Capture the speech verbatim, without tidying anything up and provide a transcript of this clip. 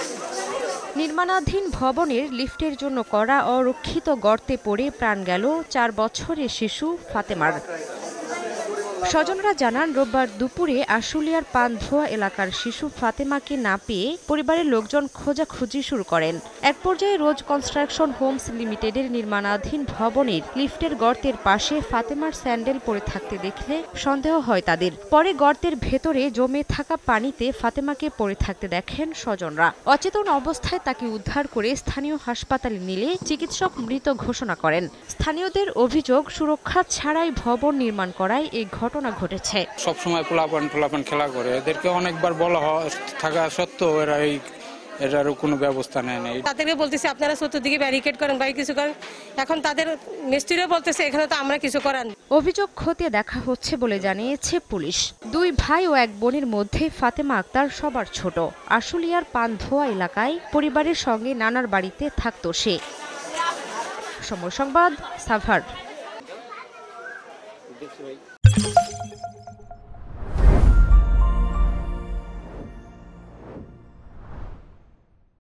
নির্মাণাধীন ভবনের লিফটের জন্য করা অরক্ষিত গর্তে পড়ে প্রাণ গেল চার বছরের শিশু ফাতেমার। স্বজনরা জানান, রোববার দুপুরে আশুলিয়ার পানধোয়া এলাকার শিশু ফাতেমাকে না পেয়ে পরিবারের লোকজন খোঁজাখুঁজি শুরু করেন। এক পর্যায়ে রোজ কনস্ট্রাকশন হোমস লিমিটেডের নির্মাণাধীন ভবনের লিফটের গর্তের পাশে ফাতেমার স্যান্ডেল পড়ে থাকতে দেখলে সন্দেহ হয় তাদের। পরে গর্তের ভেতরে জমে থাকা পানিতে ফাতেমাকে পড়ে থাকতে দেখেন স্বজনরা। অচেতন অবস্থায় তাকে উদ্ধার করে স্থানীয় হাসপাতালে নিলে চিকিৎসক মৃত ঘোষণা করেন। স্থানীয়দের অভিযোগ, সুরক্ষা ছাড়াই ভবন নির্মাণ করায় এই ঘটনা ঘটেছে। সবসময় পোলাপান পোলাপান খেলা করে, এদেরকে অনেকবার বলা থাকা সত্ত্বেও এরা এই এটারও কোনো ব্যবস্থা নেয় নাই। তাদেরকে বলতেছে আপনারা চতুর্দিকে ব্যারিকেড করেন বা কিছু করেন, এখন তাদের মিস্ত্রিও বলতেছে এখানে তো আমরা কিছু করার। অভিযোগ খতিয়ে দেখা হচ্ছে বলে জানিয়েছে পুলিশ। দুই ভাই ও এক বোনের মধ্যে ফাতেমা আক্তার সবার ছোট। আশুলিয়ার পানধোয়া এলাকায় পরিবারের সঙ্গে নানার বাড়িতে থাকত সে। সময় সংবাদ, সাভার।